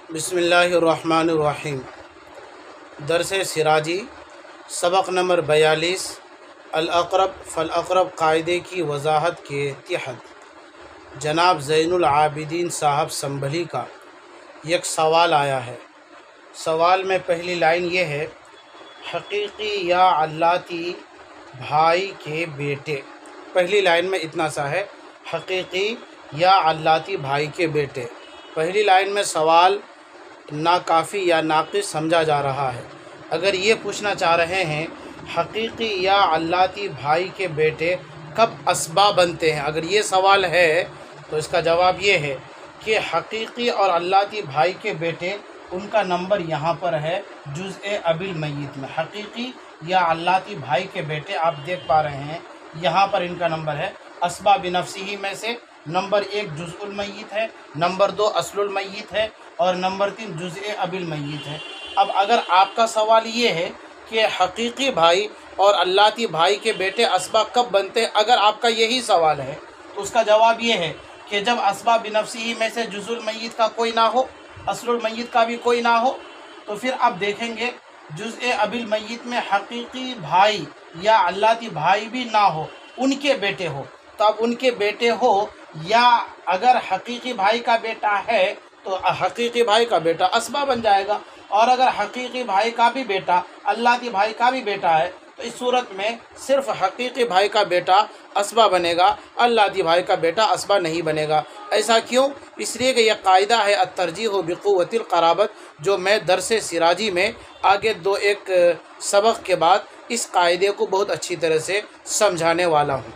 بسم اللہ الرحمن الرحیم۔ درس سراجی سبق نمبر 42 الاقرب فالاقرب قاعدے کی وضاحت کے تحت جناب زین العابدین صاحب سنبھلی کا ایک سوال آیا ہے۔ سوال میں پہلی لائن یہ ہے، حقیقی یا علاتی بھائی کے بیٹے۔ پہلی لائن میں اتنا سا ہے، حقیقی یا علاتی بھائی کے بیٹے۔ پہلی لائن میں سوال ناکافی یا ناقص سمجھا جا رہا ہے۔ اگر یہ پوچھنا چاہ رہے ہیں حقیقی یا علاتی بھائی کے بیٹے کب اسباب بنتے ہیں، اگر یہ سوال ہے تو اس کا جواب یہ ہے کہ حقیقی اور علاتی بھائی کے بیٹے ان کا نمبر یہاں پر ہے جزء ابی المیت میں۔ حقیقی یا علاتی بھائی کے بیٹے آپ دیکھ پا رہے ہیں یہاں پر ان کا نمبر ہے اسباب بنفسہ میں سے نمبر 1 جزء المیت ہے، نمبر 2 اصل المیت ہے اور نمبر 3 جزء ابی المیت ہے۔ اب اگر آپ کا سوال یہ ہے کہ حقیقی بھائی اور علاتی بھائی کے بیٹے اسباب کب بنتے ہیں، اگر آپ کا یہی سوال ہے تو اس کا جواب یہ ہے کہ جب اسباب بنفسہ میں سے جزء المیت کا کوئی نہ ہو، اصل المیت کا بھی کوئی نہ ہو، تو پھر آپ دیکھیں گے جزء ابی المیت میں حقیقی بھائی یا علاتی بھائی بھی نہ ہو، ان کے بیٹے ہو، تو اب ان کے بیٹے ہو، یا اگر حقیقی بھائی کا بیٹا ہے تو حقیقی بھائی کا بیٹا اسباب بن جائے گا، اور اگر حقیقی بھائی کا بھی بیٹا علاتی بھائی کا بھی بیٹا ہے تو اس صورت میں صرف حقیقی بھائی کا بیٹا اسباب بنے گا، علاتی بھائی کا بیٹا اسباب نہیں بنے گا۔ ایسا کیوں؟ اس لیے کہ یہ قاعدہ ہے الترجیح بقوۃ القرابت، جو میں درس سراجی میں آگے ایک سبق کے بعد اس قاعدے کو بہت اچھی طرح سے سمجھانے والا ہوں۔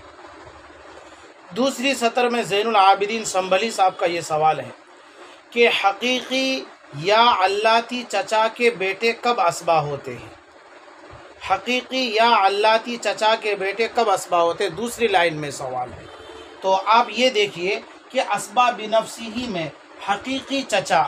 دوسری سطر میں زین العابدین سنبھلی صاحب کا یہ سوال ہے کہ حقیقی یا علاتی چچا کے بیٹے کب اسباب ہوتے ہیں؟ حقیقی یا علاتی چچا کے بیٹے کب اسباب ہوتے ہیں؟ دوسری لائن میں سوال ہے۔ تو آپ یہ دیکھیے کہ اسباب بنفسہ میں حقیقی چچا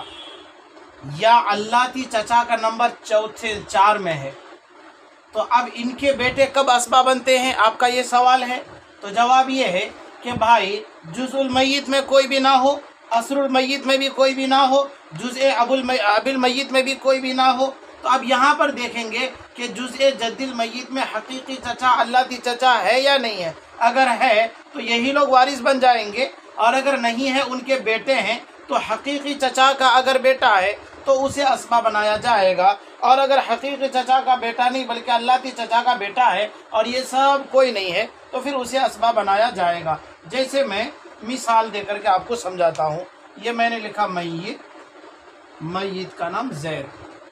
یا علاتی چچا کا نمبر 4 میں ہے، تو اب ان کے بیٹے کب اسباب بنتے ہیں، آپ کا یہ سوال ہے۔ تو جواب یہ ہے کہ بھائی جزء المیت میں کوئی بھی نہ ہو، اصل المیت میں بھی کوئی بھی نہ ہو، جزء ابی المیت میں بھی کوئی بھی نہ ہو، تو اب یہاں پر دیکھیں گے کہ جزء جد المیت میں حقیقی چچا علاتی چچا ہے یا نہیں ہے۔ اگر ہے تو یہی لوگ وارث بن جائیں گے، اور اگر نہیں ہے ان کے بیٹے ہیں تو حقیقی چچا کا اگر بیٹا ہے تو اسے اسباب بنایا جائے گا، اور اگر حقیقی چچا کا بیٹا نہیں بلکہ علاتی چچا کا بیٹا ہے اور یہ سب کوئی نہیں ہے تو پھر اسے اسباب بنایا جائے گا۔ جیسے میں مثال دے کر کے آپ کو سمجھاتا ہوں، یہ میں نے لکھا میت کا نام زید،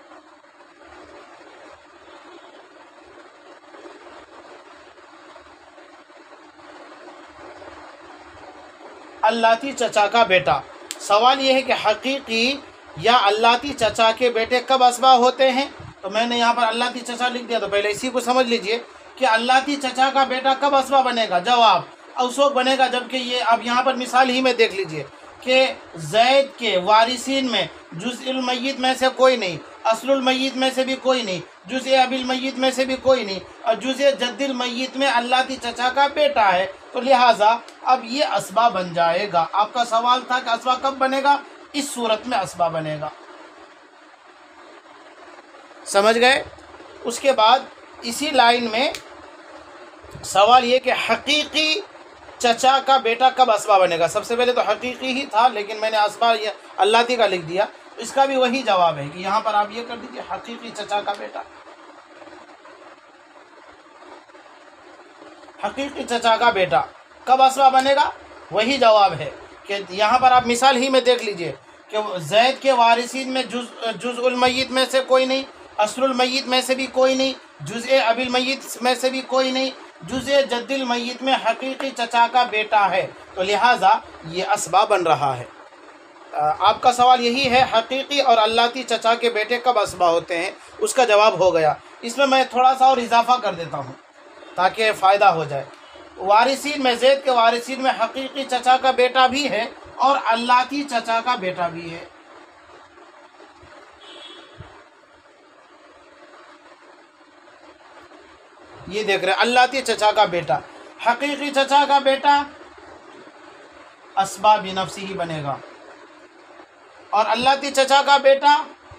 علاتی چچا کا بیٹا۔ سوال یہ ہے کہ حقیقی یا علاتی چچا کے بیٹے کب اسباب ہوتے ہیں، تو میں نے یہاں پر علاتی چچا لکھ دیا، تو پہلے اسی کو سمجھ لیجئے کہ علاتی چچا کا بیٹا کب اسباب بنے گا۔ جواب اس وقت بنے گا جبکہ یہ اب یہاں پر مثال ہی میں دیکھ لیجئے کہ زید کے وارثین میں جزء المیت میں سے کوئی نہیں، اصل المیت میں سے بھی کوئی نہیں، جزء ابی المیت میں سے بھی کوئی نہیں، اور جزء جد المیت میں علاتی چچا کا بیٹا ہے، تو لہٰذا اب یہ اسباب بن جائے گا۔ آپ کا سوال تھا کہ اسباب کب بنے گا، اس صورت میں اسباب بنے گا۔ سمجھ گئے؟ اس کے بعد اسی لائن میں سوال یہ کہ حقیقی چچا کا بیٹا کب اسباب بنے گا۔ سب سے پہلے تو حقیقی ہی تھا لیکن میں نے اسباب علاتی کا لکھ دیا، اس کا بھی وہی جواب ہے کہ یہاں پر آپ یہ کر دیجیے حقیقی چچا کا بیٹا، حقیقی چچا کا بیٹا کب اسباب بنے گا، وہی جواب ہے کہ یہاں پر آپ مثال ہی میں دیکھ لیجئے کہ زید کے وارثین میں جزء المیت میں سے کوئی نہیں، اصل المیت میں سے بھی کوئی نہیں، جزء ابی المیت میں سے بھی کوئی نہیں، جزء جد المیت میں حقیقی چچا کا بیٹا ہے، تو لہٰذا یہ اسباب بن رہا ہے۔ آپ کا سوال یہی ہے حقیقی اور علاتی چچا کے بیٹے کب اسباب ہوتے ہیں، اس کا جواب ہو گیا۔ اس میں تھوڑا سا اور اضافہ کر دیتا ہوں تاکہ فائدہ ہو جائے۔ وارثین میں زید کے وارثین میں حقیقی چچا کا بیٹا بھی ہے اور علاتی چچا کا بیٹا بھی ہے۔ یہ دیکھ رہے علاتی چچا کا بیٹا، حقیقی چچا کا بیٹا اسباب بنفسہ ہی بنے گا، اور اللہ تی چچا کا بیٹا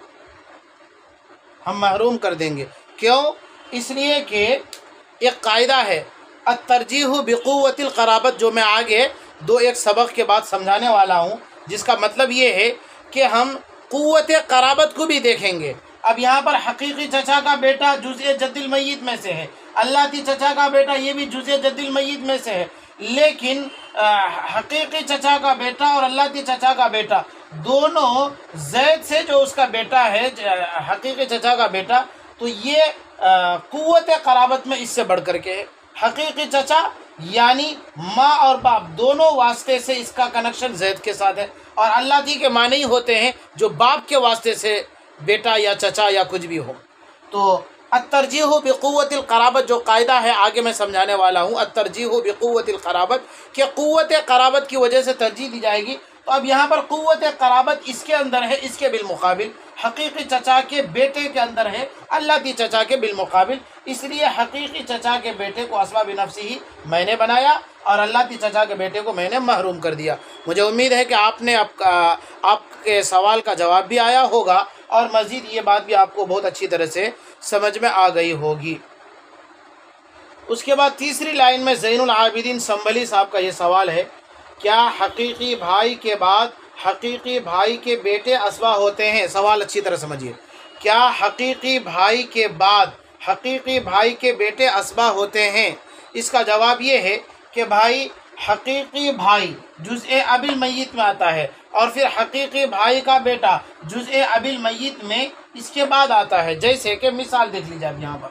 ہم محروم کر دیں گے. کیوں؟ اس لیے کہ ایک قاعدہ ہے الترجیح بقوت القرابت، جو میں آگے ایک سبق کے بعد سمجھانے والا ہوں، جس کا مطلب یہ ہے کہ ہم قوت قرابت کو بھی دیکھیں گے. اب یہاں پر حقیقی چچا کا بیٹا جزء جد المیت میں سے ہے، اللہ تی چچا کا بیٹا یہ بھی جزء جد المیت میں سے ہے، لیکن حقیقی چچا کا بیٹا اور اللہ تی چچا کا بیٹا دونوں زید سے جو اس کا بیٹا ہے حقیقی چچا کا بیٹا، تو یہ قوت قرابت میں اس سے بڑھ کر کے ہے. حقیقی چچا یعنی ماں اور باپ دونوں واسطے سے اس کا کنیکشن زید کے ساتھ ہے، اور اللہ تی کے معنی ہی ہوتے ہیں جو باپ کے واسطے سے بیٹا یا چچا یا کچھ بھی ہو. تو الترجیح بقوت القرابت جو قاعدہ ہے آگے میں سمجھانے والا ہوں، الترجیح بقوت القرابت کہ قوت قرابت کی وجہ سے ترجیح دی جائے گی. تو اب یہاں پر قوت قرابت اس کے اندر ہے، اس کے بالمقابل حقیقی چچا کے بیٹے کے اندر ہے، اللہ تی چچا کے بالمقابل. اس لیے حقیقی چچا کے بیٹے کو اسباب نفسی ہی میں نے بنایا اور اللہ تی چچا کے بیٹے کو میں نے محروم کر دیا. مجھے امید ہے کہ آپ کے سوال کا جواب بھی آیا ہوگا اور مزید یہ بات بھی آپ کو بہت اچھی طرح سے سمجھ میں آ گئی ہوگی. اس کے بعد تیسری لائن میں زین العابدین سنبھلی صاحب کا یہ سوال ہے، کیا حقیقی بھائی کے بعد حقیقی بھائی کے بیٹے اسبا ہوتے ہیں؟ سوال اچھی طرح سمجھیے، کیا حقیقی بھائی کے بعد حقیقی بھائی کے بیٹے اسبا ہوتے ہیں؟ اس کا جواب یہ ہے کہ بھائی حقیقی بھائی جزء اب المیت میں آتا ہے، اور پھر حقیقی بھائی کا بیٹا جزء اب المیت میں اس کے بعد آتا ہے. جیسے کہ مثال دیکھ لیجیے اب یہاں پر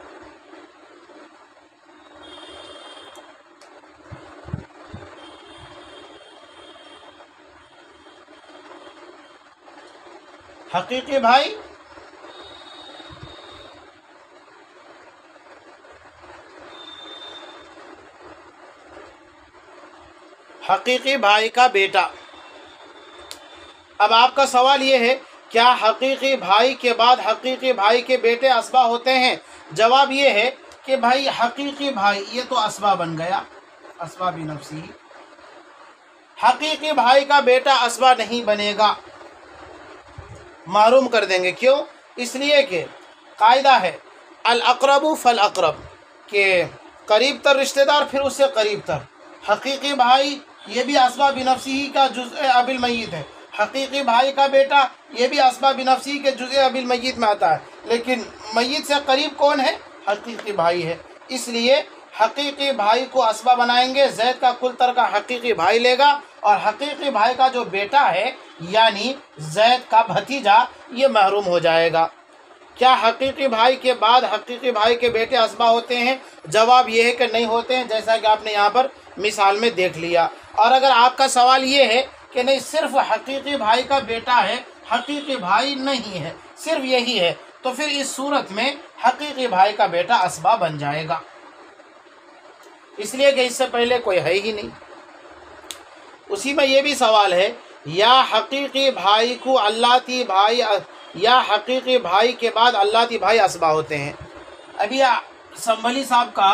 حقیقی بھائی حقیقی بھائی کا بیٹا. اب آپ کا سوال یہ ہے کیا حقیقی بھائی کے بعد حقیقی بھائی کے بیٹے اسبا ہوتے ہیں؟ جواب یہ ہے کہ بھائی حقیقی بھائی یہ تو اسبا بن گیا، اسبا بھی نفسی. حقیقی بھائی کا بیٹا اسبا نہیں بنے گا، محروم کر دیں گے. کیوں؟ اس لیے کہ قاعدہ ہے الاقرب فالاقرب کہ قریب تر رشتہ دار پھر اس سے قریب تر. حقیقی بھائی یہ بھی اسبا بنفسی ہی کا جزء اب المیت ہے، حقیقی بھائی کا بیٹا یہ بھی اسبا بنفسی کے جزء اب المیت میں آتا ہے، لیکن میت سے قریب کون ہے؟ حقیقی بھائی ہے. اس لیے حقیقی بھائی کو اسبا بنائیں گے، زید کا کل تر کا حقیقی بھائی لے گا، اور حقیقی بھائی کا جو بیٹا ہے یعنی زید کا بھتیجا یہ محروم ہو جائے گا. کیا حقیقی بھائی کے بعد حقیقی بھائی کے بیٹے اسبا ہوتے ہیں؟ جواب یہ ہے کہ نہیں ہوتے ہیں، جیسا کہ آپ نے یہاں پر مثال میں دیکھ لیا. اور اگر آپ کا سوال یہ ہے کہ نہیں صرف حقیقی بھائی کا بیٹا ہے، حقیقی بھائی نہیں ہے، صرف یہی ہے، تو پھر اس صورت میں حقیقی بھائی کا بیٹا اسبا بن جائے گا، اس لیے کہ اس سے پہلے کوئی ہے ہی نہیں. اسی میں یہ بھی سوال ہے یا حقیقی بھائی کو اللہ تی بھائی یا حقیقی بھائی کے بعد اللہ تی بھائی اسبا ہوتے ہیں. ابھی سنبھلی صاحب کا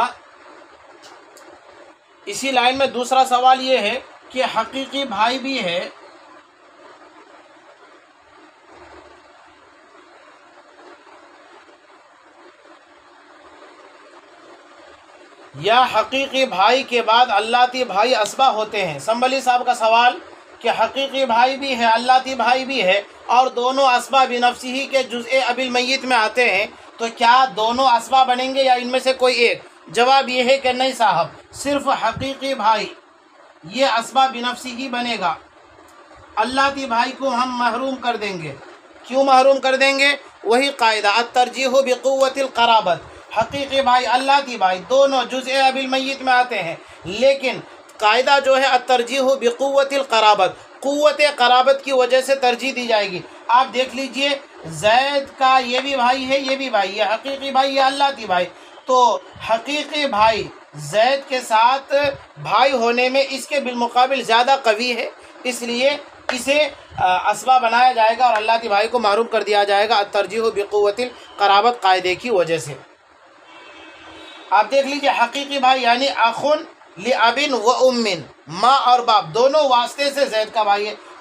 اسی لائن میں دوسرا سوال یہ ہے کہ حقیقی بھائی بھی ہے یا حقیقی بھائی کے بعد اللہ تی بھائی اسبا ہوتے ہیں. سنبھلی صاحب کا سوال کہ حقیقی بھائی بھی ہے اللہ تی بھائی بھی ہے اور دونوں اسبا بنفسی ہی کے جزء اب المیت میں آتے ہیں، تو کیا دونوں اسبا بنیں گے یا ان میں سے کوئی ایک؟ جواب یہ ہے کہ نہیں صاحب، صرف حقیقی بھائی یہ اسبا بنفسی ہی بنے گا، اللہ تی بھائی کو ہم محروم کر دیں گے. کیوں محروم کر دیں گے؟ وہی قاعدہ الترجیح بقوت القرابت. حقیقی بھائی اللہ تی بھائی دونوں جزء اب المیت میں آتے ہیں، لیکن قاعدہ جو ہے الترجیح بقوت القرابت، قوت قرابت کی وجہ سے ترجیح دی جائے گی. آپ دیکھ لیجئے زید کا یہ بھی بھائی ہے، یہ بھی بھائی، یہ حقیقی بھائی، یہ اللہ تی بھائی، تو حقیقی بھائی زید کے ساتھ بھائی ہونے میں اس کے بالمقابل زیادہ قوی ہے، اس لیے اسے اسبا بنایا جائے گا اور اللہ تی بھائی کو محروم کر دیا جائے گا الترجیح بقوت القرابت قاعدے کی وجہ سے. آپ دیکھ لیجئے حقیقی بھائی یعنی اخن لابن و امن، ماں اور باپ دونوں واسطے سے زید کا بھائی ہے،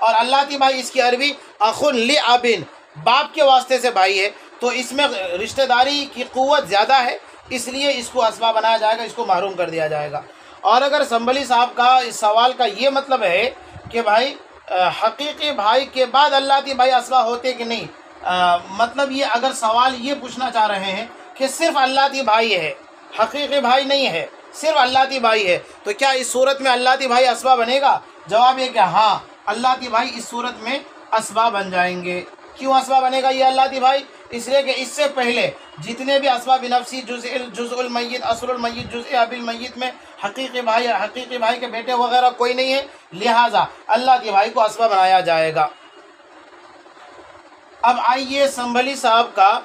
اور اللاتی بھائی اس کی عربی اخن لابن، باپ کے واسطے سے بھائی ہے، تو اس میں رشتہ داری کی قوت زیادہ ہے، اس لیے اس کو اسباب بنایا جائے گا، اس کو محروم کر دیا جائے گا۔ اور اگر سنبھلی صاحب کا اس سوال کا یہ مطلب ہے کہ بھائی حقیقی بھائی کے بعد اللاتی بھائی اسباب ہوتے کہ نہیں، مطلب یہ اگر سوال یہ پوچھنا چاہ رہے ہیں کہ صرف اللاتی بھائی ہے، حقیقی بھائی نہیں ہے، صرف اللاتی بھائی ہے، تو کیا اس صورت میں اللاتی بھائی اسباب بنے گا؟ جواب یہ کہ ہاں، اللاتی بھائی اس صورت میں اسباب بن جائیں گے۔ کیوں اسباب بنے گا یہ اللاتی بھائی؟ اس لیے کہ اس سے پہلے جتنے بھی اسباب نفسی، جزء المیت، اصل المیت، جزء اب المیت میں حقیقی بھائی کے بیٹے وغیرہ کوئی نہیں ہے، لہٰذا اللاتی بھائی کو اسباب بنایا جائے گا۔ اب آئیے سنبھلی صاحب کا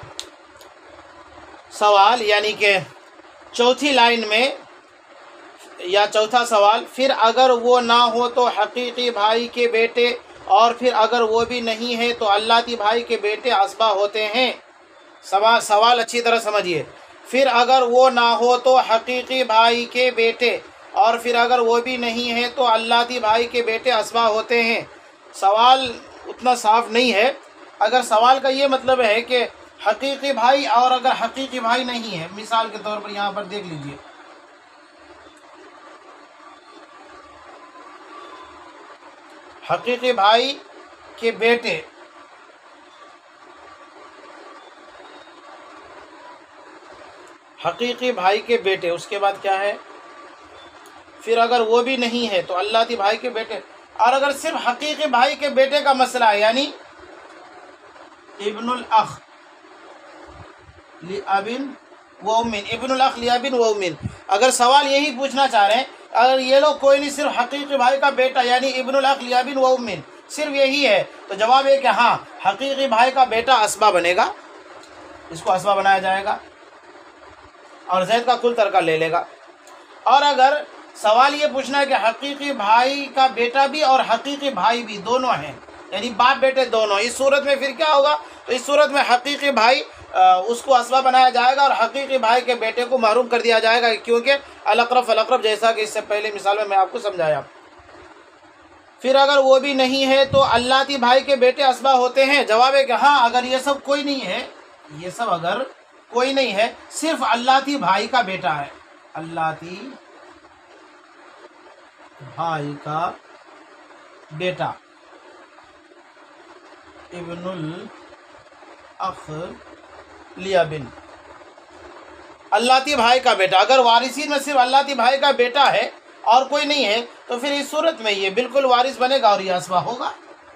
سوال، یعنی کہ چوتھی لائن میں یا چوتھا سوال، پھر اگر وہ نہ ہو تو حقیقی بھائی کے بیٹے، اور پھر اگر وہ بھی نہیں ہے تو اللاتی بھائی کے بیٹے اسبا ہوتے ہیں۔ سوال اچھی طرح سمجھیے، پھر اگر وہ نہ ہو تو حقیقی بھائی کے بیٹے، اور پھر اگر وہ بھی نہیں ہے تو اللاتی بھائی کے بیٹے اسبا ہوتے ہیں۔ سوال اتنا صاف نہیں ہے۔ اگر سوال کا یہ مطلب ہے کہ حقیقی بھائی اور اگر حقیقی بھائی نہیں ہے، مثال کے طور پر یہاں پر دیکھ لیجئے، حقیقی بھائی کے بیٹے، حقیقی بھائی کے بیٹے، اس کے بعد کیا ہے؟ پھر اگر وہ بھی نہیں ہے تو اللاتی بھائی کے بیٹے، اور اگر صرف حقیقی بھائی کے بیٹے کا مسئلہ ہے، یعنی ابن الاخ لابن و امین، ابن الاخ لابن و امین، اگر سوال یہی پوچھنا چاہ رہے ہیں اگر یہ لوگ کوئی نہیں، صرف حقیقی بھائی کا بیٹا یعنی ابن الاخ لابن و امین، صرف یہی ہے، تو جواب ہے کہ ہاں، حقیقی بھائی کا بیٹا اسبا بنے گا، اس کو اسبا بنایا جائے گا، اور زید کا کل ترکہ لے لے گا۔ اور اگر سوال یہ پوچھنا ہے کہ حقیقی بھائی کا بیٹا بھی اور حقیقی بھائی بھی دونوں ہیں، یعنی باپ بیٹے دونوں، اس صورت میں پھر کیا ہوگا؟ تو اس صورت میں حقیقی بھائی اس کو اسبا بنایا جائے گا اور حقیقی بھائی کے بیٹے کو محروم کر دیا جائے گا، کیونکہ الاقرب فالاقرب، جیسا کہ اس سے پہلے مثال میں آپ کو سمجھایا۔ پھر اگر وہ بھی نہیں ہے تو اللاتی بھائی کے بیٹے اسبا ہوتے ہیں، جواب ہے کہ ہاں، اگر یہ سب کوئی نہیں ہے، یہ سب اگر کوئی نہیں ہے، صرف اللاتی بھائی کا بیٹا ہے، اللاتی بھائی کا بیٹا، ابن الاخ لابن، اللاتی بھائی کا بیٹا، اگر وارثین میں صرف اللاتی بھائی کا بیٹا ہے اور کوئی نہیں ہے تو پھر اس صورت میں یہ بالکل وارث بنے گا اور یہ اسبا ہوگا۔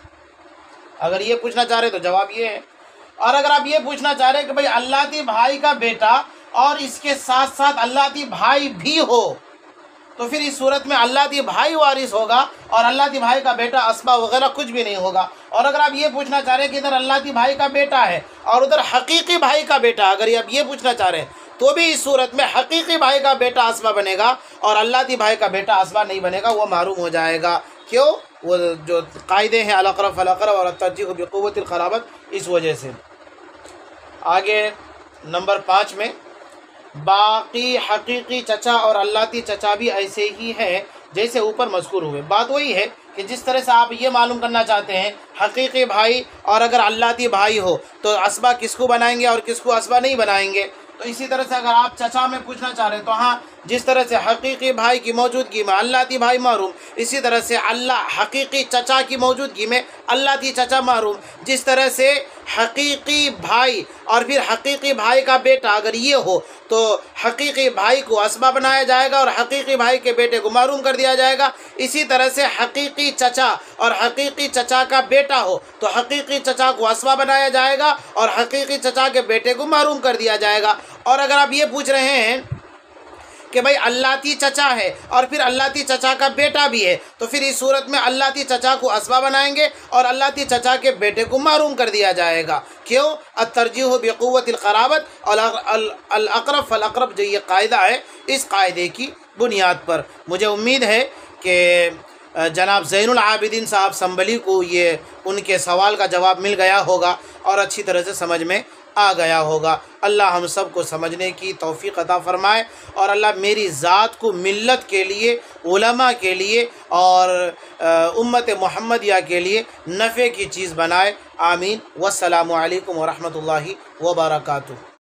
اگر یہ پوچھنا چاہ رہے تو جواب یہ ہے۔ اور اگر آپ یہ پوچھنا چاہ رہے کہ بھئی اللاتی بھائی کا بیٹا اور اس کے ساتھ ساتھ اللاتی بھائی بھی ہو، تو پھر اس صورت میں اللاتی بھائی وارث ہوگا اور اللاتی بھائی کا بیٹا اسبا وغیرہ کچھ بھی نہیں ہوگا۔ اور اگر آپ یہ پوچھنا چاہ رہے ہیں کہ ادھر اللاتی بھائی کا بیٹا ہے اور ادھر حقیقی بھائی کا بیٹا، اگر آپ یہ پوچھنا چاہ رہے ہیں تو بھی اس صورت میں حقیقی بھائی کا بیٹا اسبا بنے گا اور اللاتی بھائی کا بیٹا اسبا نہیں بنے گا، وہ محروم ہو جائے گا۔ کیوں؟ وہ جو قاعدے ہیں الاقرب فالاقرب اور الترجیح بقوت القرابت، اس وجہ سے۔ آگے نمبر 5 میں، باقی حقیقی چچا اور اللاتی چچا بھی ایسے ہی ہیں جیسے اوپر مذکور ہوئے۔ بات وہی ہے کہ جس طرح سے آپ یہ معلوم کرنا چاہتے ہیں حقیقی بھائی اور اگر اللاتی بھائی ہو تو اسبا کس کو بنائیں گے اور کس کو اسبا نہیں بنائیں گے، تو اسی طرح سے اگر آپ چچا میں پوچھنا چاہ رہے ہیں تو ہاں، جس طرح سے حقیقی بھائی کی موجودگی میں اللاتی بھائی محروم، اسی طرح سے حقیقی چچا کی موجودگی میں اللاتی چچا محروم۔ جس طرح سے حقیقی بھائی اور پھر حقیقی بھائی کا بیٹا اگر یہ ہو تو حقیقی بھائی کو اسبا بنایا جائے گا اور حقیقی بھائی کے بیٹے کو محروم کر دیا جائے گا۔ اسی طرح سے حقیقی چچا اور حقیقی چچا کا بیٹا ہو تو حقیقی چچا کو اسبا بنایا جائے گا اور حقیقی چچا کے بیٹے کو محروم کر دیا جائے گا۔ اور اگر آپ یہ پوچھ رہے ہیں کہ بھئی اللاتی چچا ہے اور پھر اللاتی چچا کا بیٹا بھی ہے تو پھر اس صورت میں اللاتی چچا کو اسبا بنائیں گے اور اللاتی چچا کے بیٹے کو محروم کر دیا جائے گا۔ کیوں؟ الترجیح بقوت القرابت اور الاقرب فالاقرب، جو یہ قاعدہ ہے، اس قاعدے کی بنیاد پر مجھے امید ہے کہ جناب زین العابدین صاحب سنبلی کو یہ ان کے سوال کا جواب مل گیا ہوگا اور اچھی طرح سے سمجھ میں آ گیا ہوگا۔ اللہ ہم سب کو سمجھنے کی توفیق عطا فرمائے، اور اللہ میری ذات کو ملت کے لیے، علماء کے لیے اور امت محمدیہ کے لیے نفع کی چیز بنائے۔ آمین۔ والسلام علیکم ورحمۃ اللہ وبرکاتہ۔